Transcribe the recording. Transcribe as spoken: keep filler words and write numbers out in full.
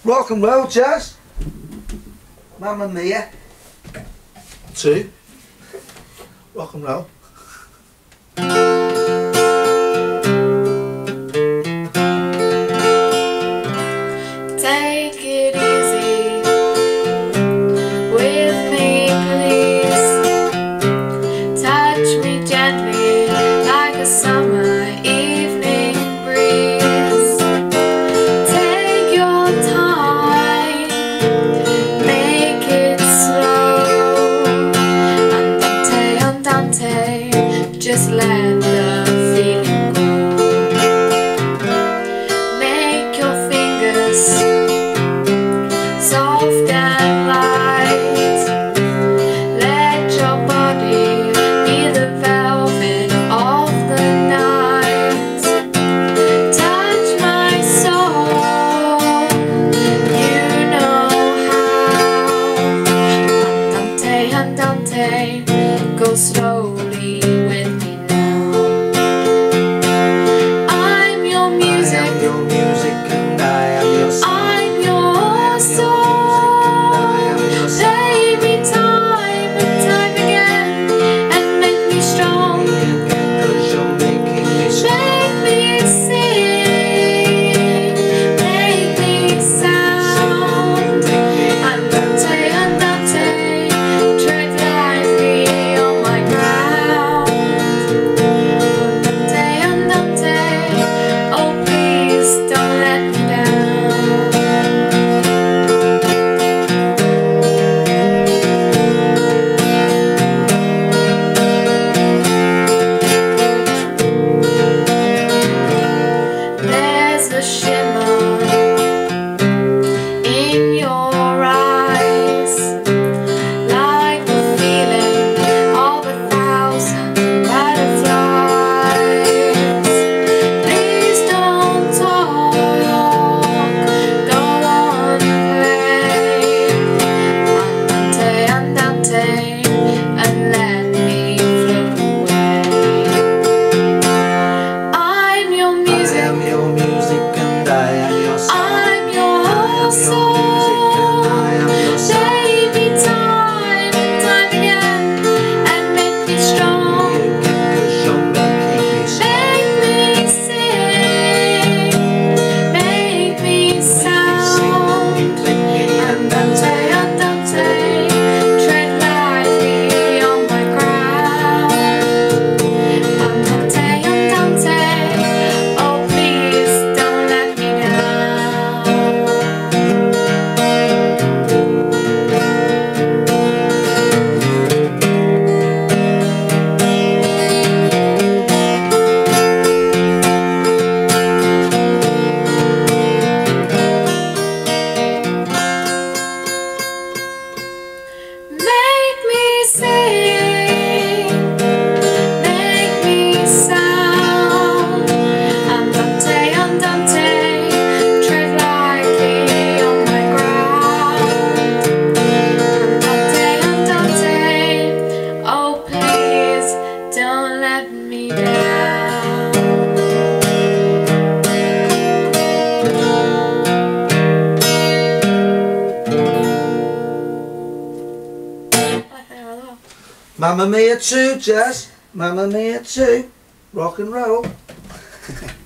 Rock and roll, Jazz. Mamma Mia. Two. Rock and roll. Take it easy with me, please. Touch me gently like a summer evening breeze. Take your time, make it slow. Andante, andante, just let the feeling go. Make your fingers soft and light. Let your body be the velvet of the night. Touch my soul, you know how. Andante, andante, go slowly with me now. I'm your music. I am your music and I am your song. I'm your soul. Play me time and time again and make me strong. Cause you're making me strong. Make me sing, make me sound. Andante, andante, tread lightly on my ground. Andante, andante, oh please don't let me down. There's a shimmer in your eyes, like the feeling of a thousand butterflies. Please don't talk, go on play. Andante, andante, and let me float away. I'm your I music. am your music and I am your song. I'm your Your music and I am your soul. song. Play me time and time again and make me strong. Cause you're making me strong. Make me sing, make me sound. Andante, andante, tread lightly on my ground. Andante, andante, oh please don't let me down. Make me sing, make me sound. Andante, andante, tread lightly on my ground. Andante, andante, oh please don't let me down. Mamma Mia two, Jazz. Mamma Mia two. Rock and roll.